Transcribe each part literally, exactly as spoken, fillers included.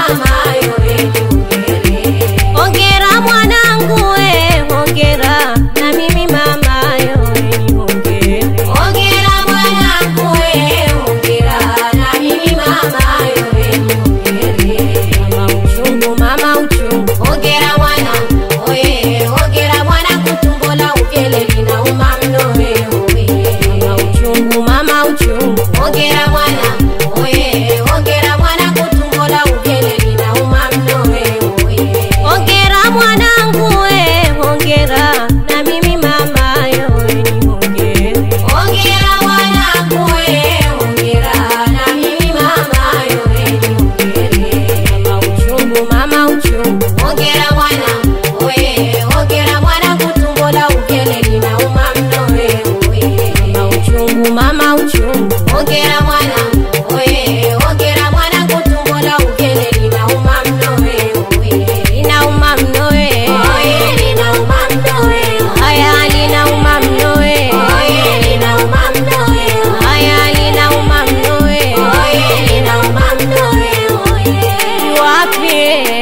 mama yoe hongera. Hongera mwanangu we, hongera na mimi mama yoe hongera. Hongera mwanangu we, hongera na mimi mama yoe hongera. Mama uchungu, mama uchungu, Hongera mwanangu we, hongera mwanangu tumbo la uvele linauma mno we mama uchungu, mama uchungu, Hongera mwanangu we, hongera mwanangu tumbo la uvele linauma mno we hongera mwanangu we, hongera na mimi mama yoe hongera. Hongera mwanangu we, hongera na mimi mama yoe hongera. Mama uchungu, mama uchungu, Hongera mwanangu we, hongera mwanangu tumbo la uvele linauma mno we mama uchungu, mama uchungu, Hongera mwanangu we, hongera mwanangu tumbo la uvele linauma mno we inauma mno we, Oye linauma mno we haya linauma mno we, Oye linauma mno we haya linauma mno we. Oye linauma mno we Yuwapi,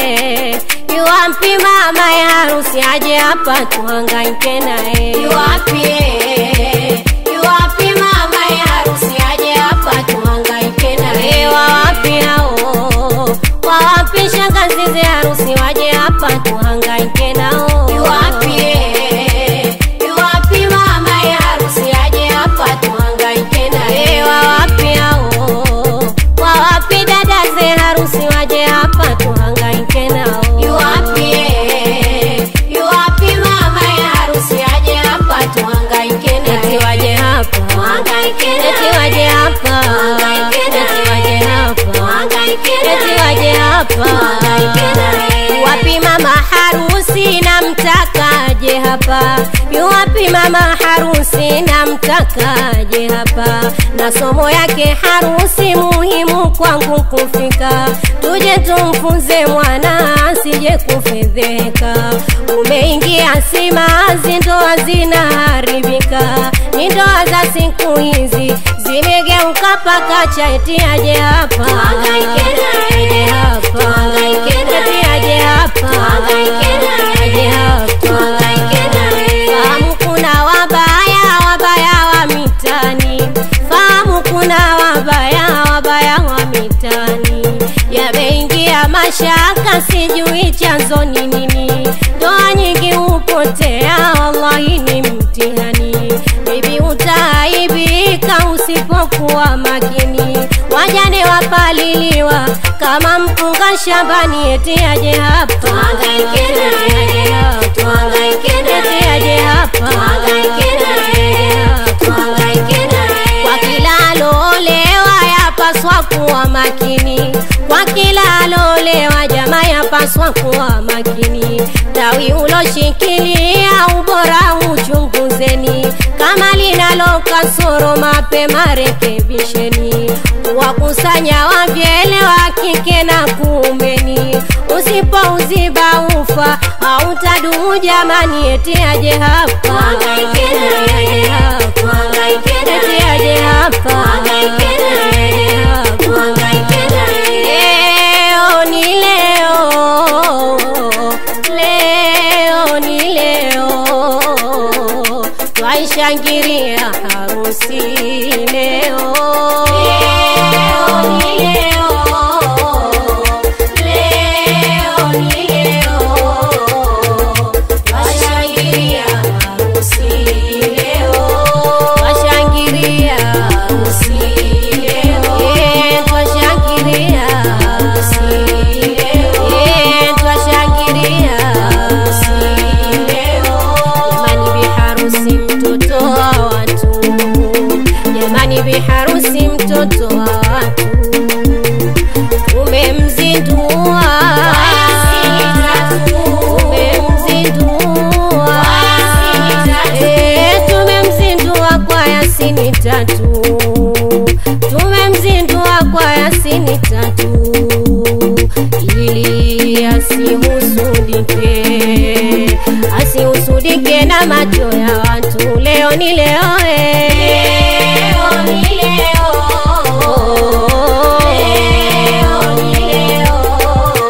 yuwapi mama ya harusi aje hapa tuhangaike naye. Yuwapi Yuwapi mama ya harusi aje hapa tuhangaike na Eh, wawapi hao, wawapi shangazi za harusi waje hapa tuhangaike nao. Yuwapi Yuwapi mama ya harusi aje hapa tuhangaike na Eh, wawapi hao, wawapi dada za harusi waje hapa tuhangaike nao. Yuwapi Yuwapi mama ya harusi aje hapa tuhangaike na Eti waje hapa, Tuhangaike eti na waje hapa, Tuhangaike na eti waje hapa, Tuhangaike na eti waje hapa. Tuhangaike na Wapi mama harusi namtakaje hapa? Yuwapi mama harusi namtakaje hapa? Na somo yake harusi muhimu kwangu kufika, tuje tumfunze mwana asije kufedheka. Umeingia simanzi, ndoa zinaharibika, ni ndoa za siku hizi zimegeuka pakacha. Eti aje hapa, Tuhangaike naye. aje hapa, Tuhangaike naye. eti aje hapa, Tuhangaike naye. aje hapa. Tuhangaike naye. Fahamu kuna wabaya, wabaya wa mitani, fahamu kuna wabaya, wabaya wa mitani. Yameingia mashaka, sijui chanzo ni nini, ndoa nyingi hupotea, wallahi ni mtihani. Bibi utaaibika usipokuwa makini, wajane wapaliliwa kama mpunga shambani. Eti aje hapa, Tuhangaike naye. aje hapa, Tuhangaike naye. eti aje hapa, Tuhangaike naye. Tuhangaike naye. kwa kila alolewa yapaswa kuwa makini, kwa kila alolewa jamaa yapaswa kuwa makini. Tawi uloshikilia ubora uchunguzeni, kama linalo kasoro mapema rekebisheni. Wakusanya wavyele wa kike na kuumeni, usipouziba ufa hautadumu jamani. Eti aje hapa, Tuhangaike naye. aje hapa, Tuhangaike naye. eti aje hapa, Tuhangaike naye. aje hapa. Tuhangaike naye. Leo ni leo, leo ni leo, twaishangilia harusi leo. Leo ni leo. Leo ni leo. Twashangilia harusi leo. Twashangilia Harusi leo. eh, twashangilia Harusi leo. eh, twashangilia leo. jamani, biharusi mtoto wa watu, jamani, biharusi mtoto wa watu, umemzindua, umemzindua, eh, tumemzindua kwa Yasini tatu, tumemzindua kwa Yasini tatu, ili asihusudike, asihusudike na macho ya watu. Leo ni leo, eh. Leo ni leo. Leo ni leo.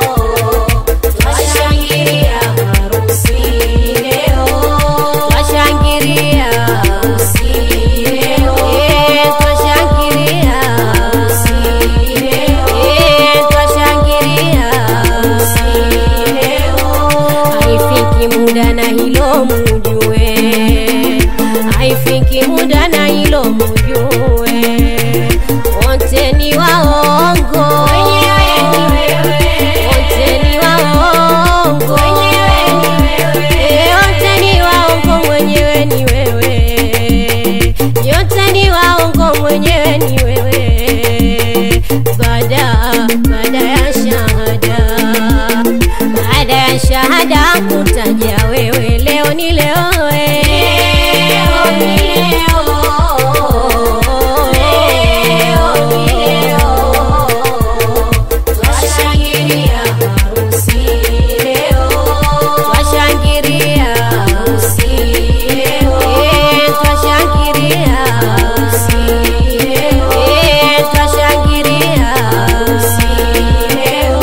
ni waongo, wenyewe ni wewe, wote ni waongo, wenyewe ni wewe, yote ni waongo, mwenyewe ni wewe, yote ni waongo, mwenyewe ni wewe. Baada baada ya shahada, baada ya shahada kutaja wewe, leo ni leo, leo ni leo, leo ni leo, twashangilia harusi leo, twashangilia harusi leo, eh, twashangilia harusi leo, eh, twashangilia harusi leo,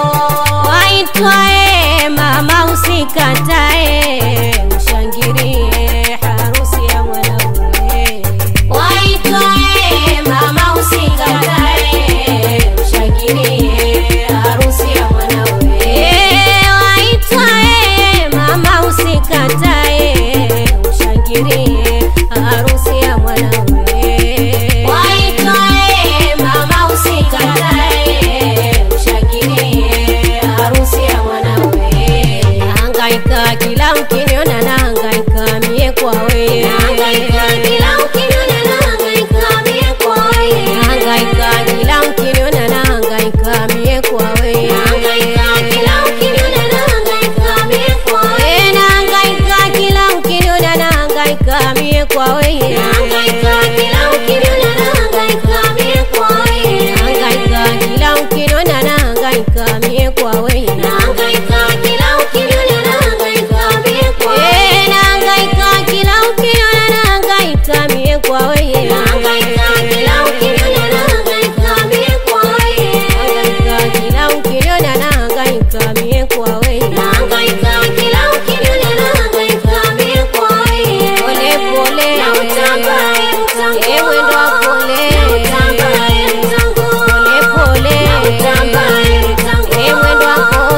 waitwae mama usikatae, ushangilie harusi ya mwanawe. waitwae mama usikatae, ushangilie harusi ya mwanawe. Eh, waitwae mama usikatae, ushangilie harusi ya mwanawe. Waitwae mama usikatae, ushangilie harusi ya mwanawe. Nahangaika kila ukiniona, nahangaika mie kwa wewe, Nahangaika kila ukiniona, nahangaika mie kwa wewe. nahangaika kila ukiniona, nahangaika mie kwa wewe, Nahangaika kila ukiniona, nahangaika mie kwa wewe. eh, nahangaika kila ukiniona, nahangaika mie kwa wewe, Nahangaika kila ukiniona, nahangaika mie kwa wewe. nahangaika kila ukiniona, nahangaika mie kwa wewe, Nahangaika kila ukiniona, nahangaika mie kwa wewe. eh, nahangaika kila ukiniona, nahangaika mie kwa wewe, Nahangaika kila ukiniona, nahangaika mie kwa wewe. nahangaika kila ukiniona, nahangaika mie kwa wewe. Nahangaika kila ukiniona, nahangaika mie kwa wewe. Pole pole, Na utamba, mtango. eh, mwendo wa pole, Na utamba, mtango. pole pole, Na utamba, mtango. eh, mwendo wa pole.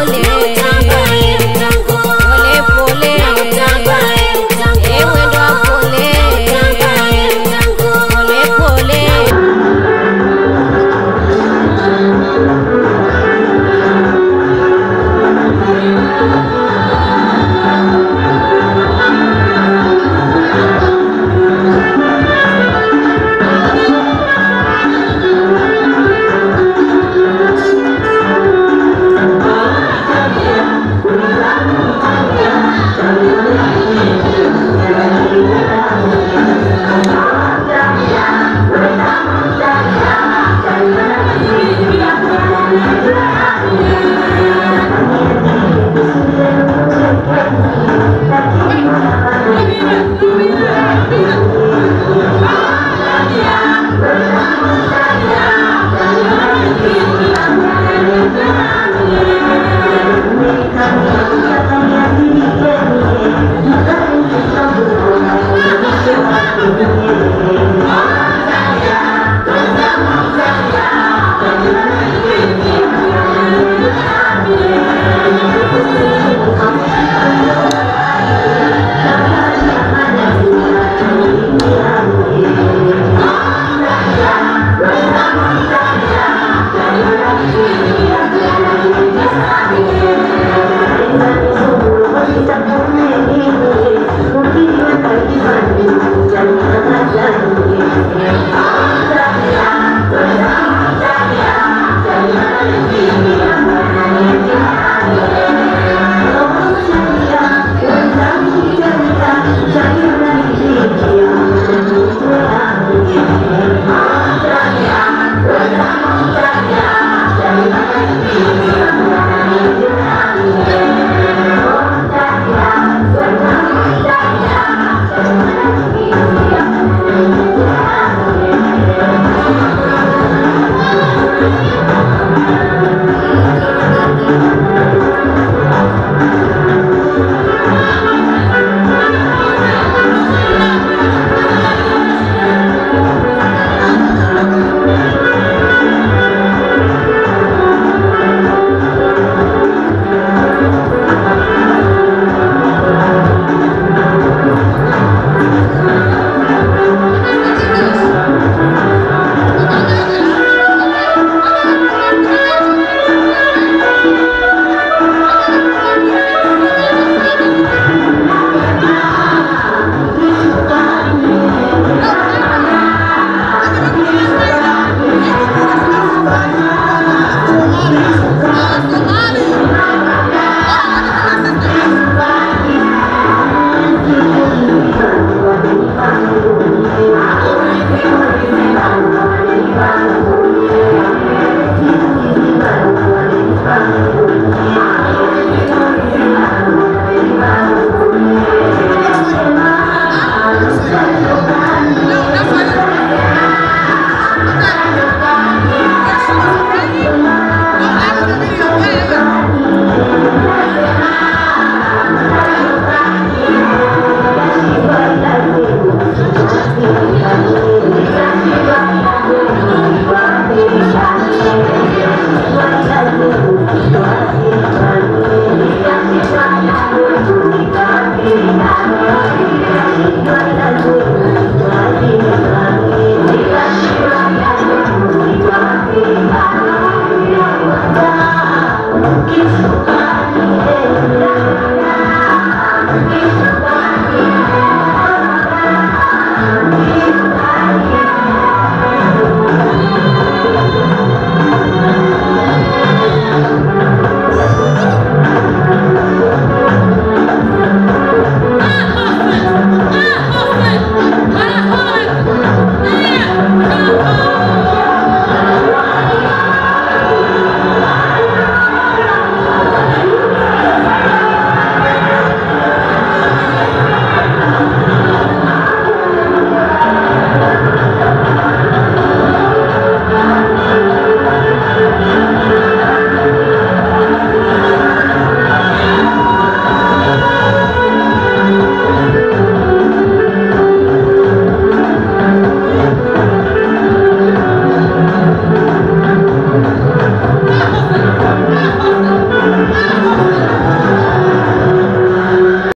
ukishuka